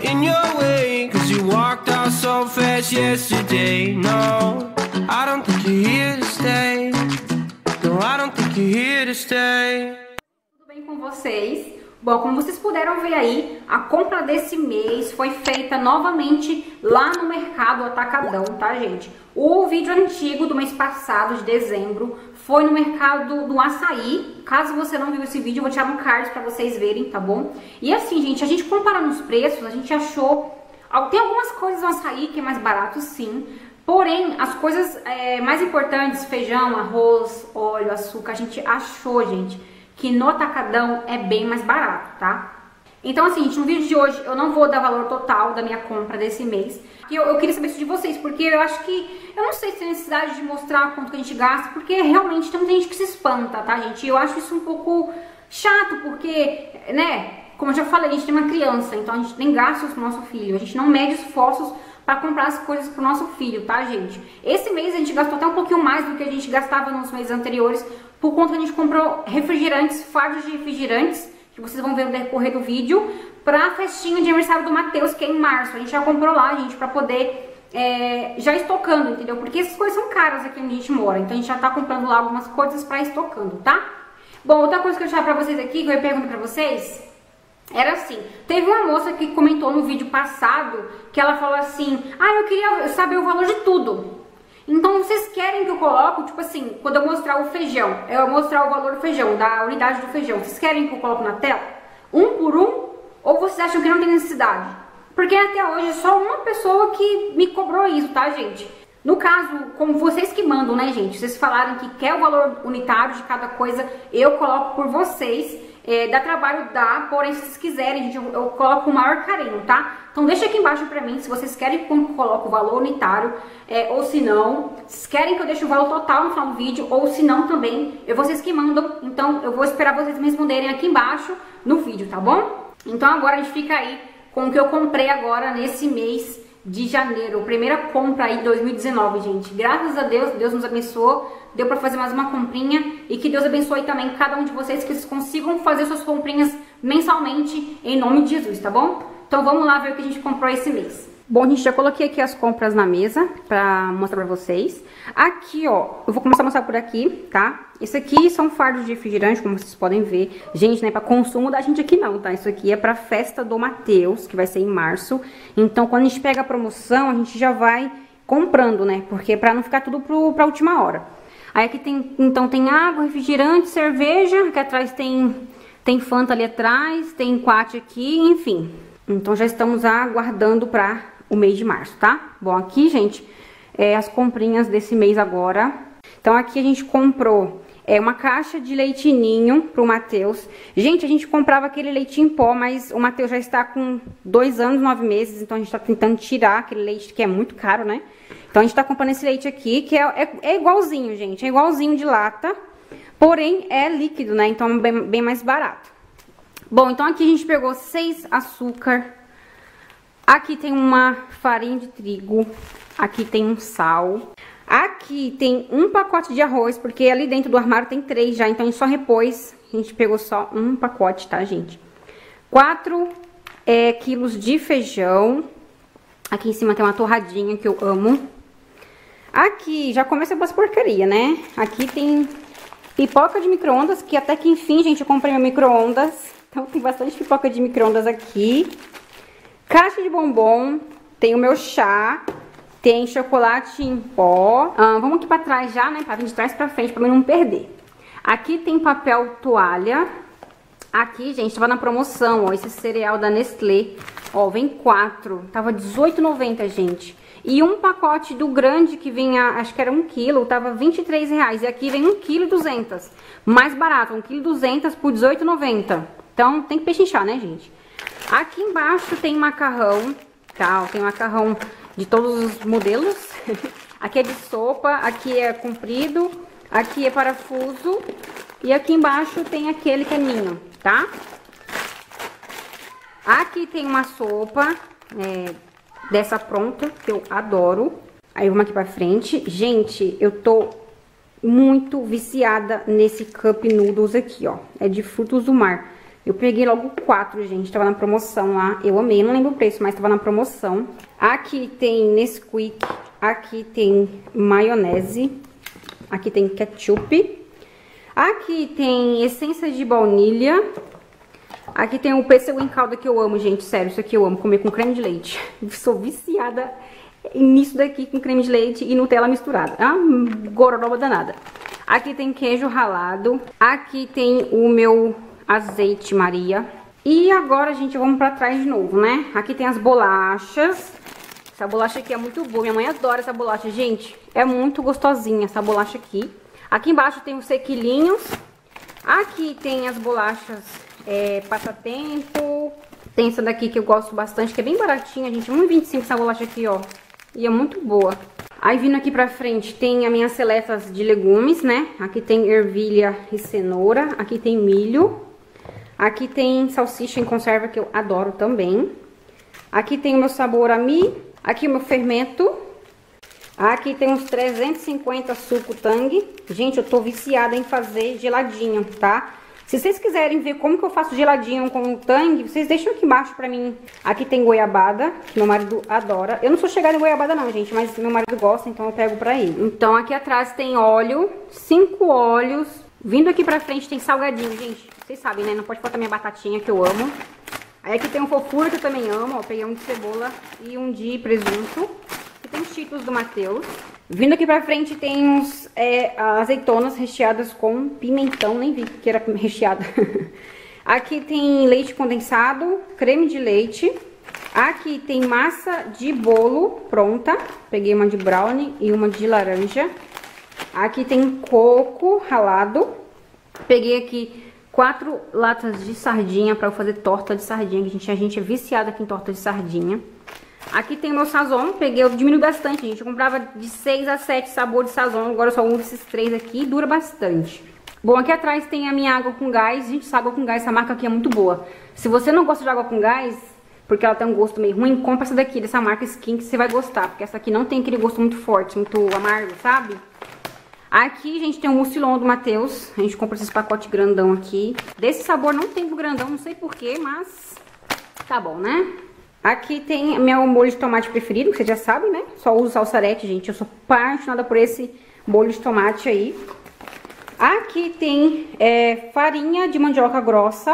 not in your way, 'cause you walked out so fast yesterday. No, I don't think you're here to stay. No, I don't think you're here to stay. Tudo bem com vocês? Bom, como vocês puderam ver aí, a compra desse mês foi feita novamente lá no Mercado Atacadão, tá, gente? O vídeo antigo do mês passado, de dezembro, foi no Mercado do Açaí. Caso você não viu esse vídeo, eu vou tirar no card pra vocês verem, tá bom? E assim, gente, a gente comparando os preços, a gente achou... Tem algumas coisas no Açaí que é mais barato, sim. Porém, as coisas mais importantes, feijão, arroz, óleo, açúcar, a gente achou, gente, que no Atacadão é bem mais barato, tá? Então assim, gente, no vídeo de hoje eu não vou dar valor total da minha compra desse mês. Eu queria saber isso de vocês, porque eu acho que... Eu não sei se tem necessidade de mostrar quanto que a gente gasta, porque realmente tem muita gente que se espanta, tá, gente? E eu acho isso um pouco chato, porque, né, como eu já falei, a gente tem uma criança, então a gente tem gastos pro nosso filho, a gente não mede esforços para comprar as coisas pro nosso filho, tá, gente? Esse mês a gente gastou até um pouquinho mais do que a gente gastava nos meses anteriores, por conta que a gente comprou refrigerantes, fardos de refrigerantes, que vocês vão ver no decorrer do vídeo, pra festinha de aniversário do Matheus, que é em março. A gente já comprou lá, gente, pra poder já estocando, entendeu? Porque essas coisas são caras aqui onde a gente mora, então a gente já tá comprando lá algumas coisas pra estocando, tá? Bom, outra coisa que eu deixava pra vocês aqui, que eu ia perguntar pra vocês, era assim, teve uma moça que comentou no vídeo passado, que ela falou assim, eu queria saber o valor de tudo. Então vocês querem que eu coloque, tipo assim, quando eu mostrar o feijão, eu mostrar o valor do feijão, da unidade do feijão, vocês querem que eu coloque na tela, um por um, ou vocês acham que não tem necessidade? Porque até hoje só uma pessoa que me cobrou isso, tá, gente? No caso, como vocês que mandam, né, gente, vocês falaram que quer o valor unitário de cada coisa, eu coloco por vocês. Dá trabalho, dá, porém se vocês quiserem, gente, eu coloco com o maior carinho, tá? Então deixa aqui embaixo pra mim se vocês querem que eu coloque o valor unitário, ou se não, se querem que eu deixe o valor total no final do vídeo, ou se não também, vocês que mandam, então eu vou esperar vocês me responderem aqui embaixo no vídeo, tá bom? Então agora a gente fica aí com o que eu comprei agora nesse mês de janeiro, primeira compra aí de 2019, gente. Graças a Deus, Deus nos abençoou, deu pra fazer mais uma comprinha e que Deus abençoe também cada um de vocês, que vocês consigam fazer suas comprinhas mensalmente em nome de Jesus, tá bom? Então vamos lá ver o que a gente comprou esse mês. Bom, gente, já coloquei aqui as compras na mesa pra mostrar pra vocês. Aqui, ó, eu vou começar a mostrar por aqui, tá? Esse aqui são fardos de refrigerante, como vocês podem ver. Gente, não é pra consumo da gente aqui não, tá? Isso aqui é pra festa do Matheus, que vai ser em março. Então, quando a gente pega a promoção, a gente já vai comprando, né? Porque pra não ficar tudo pra última hora. Aí aqui tem, então, tem água, refrigerante, cerveja. Aqui atrás tem Fanta ali atrás, tem Quat aqui, enfim. Então, já estamos aguardando pra o mês de março, tá? Bom, aqui, gente, as comprinhas desse mês agora. Então, aqui a gente comprou uma caixa de leite ninho pro Matheus. Gente, a gente comprava aquele leite em pó, mas o Matheus já está com 2 anos, 9 meses, então a gente tá tentando tirar aquele leite que é muito caro, né? Então, a gente tá comprando esse leite aqui, que é igualzinho, gente, é igualzinho de lata, porém é líquido, né? Então, é bem mais barato. Bom, então aqui a gente pegou 6 açúcar. Aqui tem uma farinha de trigo, aqui tem um sal, aqui tem um pacote de arroz, porque ali dentro do armário tem 3 já, então a gente só repôs, a gente pegou só um pacote, tá, gente? 4 quilos de feijão, aqui em cima tem uma torradinha que eu amo. Aqui, já começa com as porcaria, né? Aqui tem pipoca de micro-ondas, que até que enfim, gente, eu comprei meu micro-ondas, então tem bastante pipoca de micro-ondas aqui. Caixa de bombom, tem o meu chá, tem chocolate em pó. Vamos aqui pra trás já, né, pra vir de trás pra frente, pra mim não perder. Aqui tem papel toalha. Aqui, gente, tava na promoção, ó, esse cereal da Nestlé. Ó, vem 4, tava R$18,90, gente. E um pacote do grande que vinha, acho que era 1 quilo, tava R$23,00. E aqui vem 1,2 kg, mais barato, 1,2 kg por R$18,90. Então, tem que pechinchar, né, gente? Aqui embaixo tem macarrão, tá? Tem macarrão de todos os modelos. Aqui é de sopa, aqui é comprido, aqui é parafuso. E aqui embaixo tem aquele que é ninho, tá? Aqui tem uma sopa dessa pronta, que eu adoro. Aí vamos aqui pra frente. Gente, eu tô muito viciada nesse Cup Noodles aqui, ó. É de frutos do mar. Eu peguei logo 4, gente. Tava na promoção lá. Eu amei, não lembro o preço, mas tava na promoção. Aqui tem Nesquik. Aqui tem maionese. Aqui tem ketchup. Aqui tem essência de baunilha. Aqui tem o pêssego em calda que eu amo, gente. Sério, isso aqui eu amo. Comer com creme de leite. Sou viciada nisso daqui com creme de leite e Nutella misturada. Ah, gororoba danada. Aqui tem queijo ralado. Aqui tem o meu azeite Maria. E agora, gente, vamos pra trás de novo, né? Aqui tem as bolachas. Essa bolacha aqui é muito boa. Minha mãe adora essa bolacha, gente. É muito gostosinha essa bolacha aqui. Aqui embaixo tem os sequilinhos. Aqui tem as bolachas passatempo. Tem essa daqui que eu gosto bastante, que é bem baratinha, gente. R$1,25 essa bolacha aqui, ó. E é muito boa. Aí vindo aqui pra frente tem as minhas seletas de legumes, né? Aqui tem ervilha e cenoura. Aqui tem milho. Aqui tem salsicha em conserva, que eu adoro também. Aqui tem o meu sabor a mi. Aqui o meu fermento. Aqui tem uns 350 suco Tang. Gente, eu tô viciada em fazer geladinho, tá? Se vocês quiserem ver como que eu faço geladinho com o Tang, vocês deixam aqui embaixo pra mim. Aqui tem goiabada, que meu marido adora. Eu não sou chegada em goiabada não, gente, mas meu marido gosta, então eu pego pra ele. Então aqui atrás tem óleo, 5 óleos. Vindo aqui pra frente tem salgadinho, gente. Vocês sabem, né? Não pode faltar minha batatinha, que eu amo. Aí aqui tem um fofura, que eu também amo, ó. Peguei um de cebola e um de presunto. Aqui tem os Cheetos do Matheus. Vindo aqui pra frente tem uns azeitonas recheadas com pimentão, nem vi que era recheada. Aqui tem leite condensado, creme de leite. Aqui tem massa de bolo pronta. Peguei uma de brownie e uma de laranja. Aqui tem coco ralado. Peguei aqui 4 latas de sardinha pra eu fazer torta de sardinha, que a gente é viciada aqui em torta de sardinha. Aqui tem o meu sazon, eu diminui bastante, gente. Eu comprava de 6 a 7 sabores de sazon, agora eu só uso esses 3 aqui e dura bastante. Bom, aqui atrás tem a minha água com gás. Gente, essa água com gás, essa marca aqui é muito boa. Se você não gosta de água com gás, porque ela tem um gosto meio ruim, compra essa daqui, dessa marca Skin, que você vai gostar. Porque essa aqui não tem aquele gosto muito forte, muito amargo, sabe? Aqui, gente, tem o mucilon do Matheus. A gente compra esses pacotes grandão aqui. Desse sabor não tem do grandão, não sei porquê, mas tá bom, né? Aqui tem meu molho de tomate preferido, que vocês já sabem, né? Só uso salsarete, gente. Eu sou apaixonada por esse molho de tomate aí. Aqui tem farinha de mandioca grossa.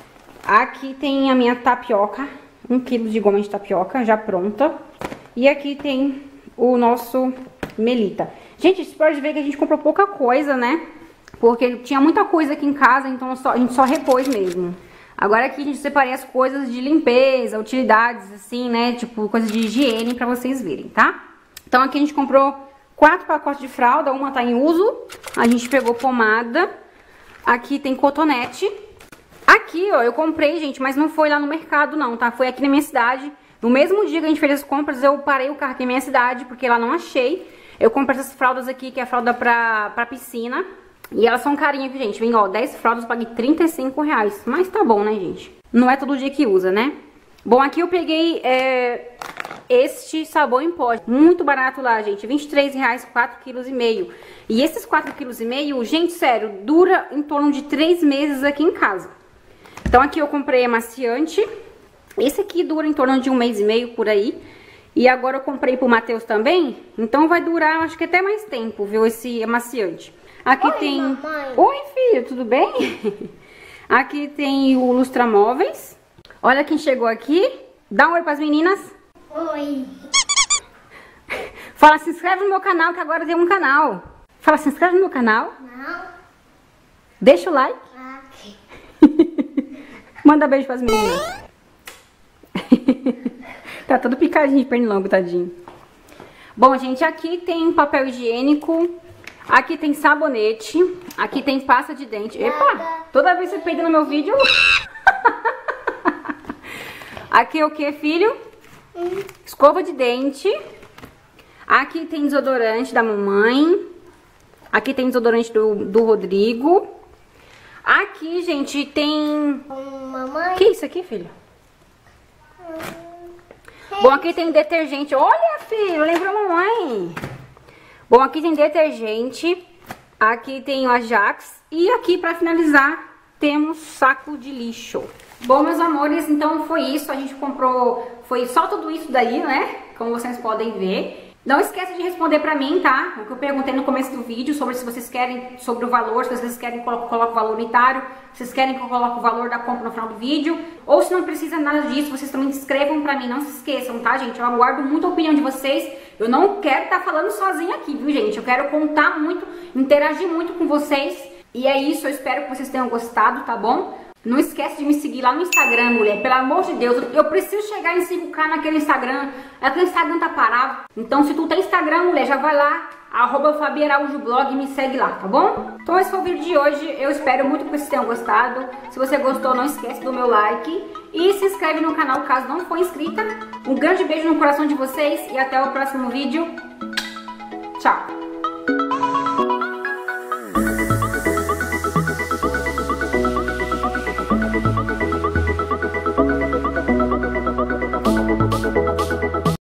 Aqui tem a minha tapioca. 1 kg de goma de tapioca já pronta. E aqui tem o nosso melita. Gente, você pode ver que a gente comprou pouca coisa, né? Porque tinha muita coisa aqui em casa, então a gente só repôs mesmo. Agora aqui a gente separei as coisas de limpeza, utilidades, assim, né? Tipo, coisas de higiene pra vocês verem, tá? Então aqui a gente comprou 4 pacotes de fralda, uma tá em uso. A gente pegou pomada. Aqui tem cotonete. Aqui, ó, eu comprei, gente, mas não foi lá no mercado, não, tá? Foi aqui na minha cidade. No mesmo dia que a gente fez as compras, eu parei o carro aqui na minha cidade, porque lá não achei. Eu comprei essas fraldas aqui, que é a fralda pra piscina. E elas são carinhas, gente. Vem, ó, 10 fraldas, eu paguei R$35. Mas tá bom, né, gente? Não é todo dia que usa, né? Bom, aqui eu peguei este sabão em pó. Muito barato lá, gente. R$23, 4,5 kg. E esses 4,5 kg, gente, sério, dura em torno de 3 meses aqui em casa. Então aqui eu comprei amaciante. Esse aqui dura em torno de 1 mês e meio, por aí. E agora eu comprei pro Matheus também. Então vai durar, acho que até mais tempo, viu, esse amaciante. Aqui oi, tem... Mamãe. Oi, filho, tudo bem? Aqui tem o lustramóveis. Olha quem chegou aqui. Dá um oi pras meninas. Oi. Fala, se inscreve no meu canal, que agora tem um canal. Fala, se inscreve no meu canal. Não. Deixa o like. Manda beijo pras meninas. Tá todo picadinho de pernilongo, tadinho. Bom, gente, aqui tem papel higiênico. Aqui tem sabonete. Aqui tem pasta de dente. Epa! Toda vez que você peida no meu vídeo. Aqui é o que, filho? Escova de dente. Aqui tem desodorante da mamãe. Aqui tem desodorante do Rodrigo. Aqui, gente, tem... Mamãe? Que é isso aqui, filho? Bom, aqui tem detergente. Olha, filho, lembrou a mamãe. Bom, aqui tem detergente. Aqui tem o Ajax. E aqui, pra finalizar, temos saco de lixo. Bom, meus amores, então foi isso. A gente comprou, foi só tudo isso daí, né? Como vocês podem ver. Não esqueça de responder pra mim, tá? O que eu perguntei no começo do vídeo sobre se vocês querem, sobre o valor, se vocês querem que eu coloque o valor unitário, se vocês querem que eu coloque o valor da compra no final do vídeo, ou se não precisa nada disso, vocês também escrevam pra mim, não se esqueçam, tá, gente? Eu aguardo muito a opinião de vocês. Eu não quero estar falando sozinha aqui, viu, gente? Eu quero contar muito, interagir muito com vocês. E é isso, eu espero que vocês tenham gostado, tá bom? Não esquece de me seguir lá no Instagram, mulher. Pelo amor de Deus, eu preciso chegar em 5K naquele Instagram. É que o Instagram tá parado. Então, se tu tem Instagram, mulher, já vai lá, @FabiAraújoBlog, e me segue lá, tá bom? Então, esse foi o vídeo de hoje. Eu espero muito que vocês tenham gostado. Se você gostou, não esquece do meu like. E se inscreve no canal caso não for inscrita. Um grande beijo no coração de vocês e até o próximo vídeo.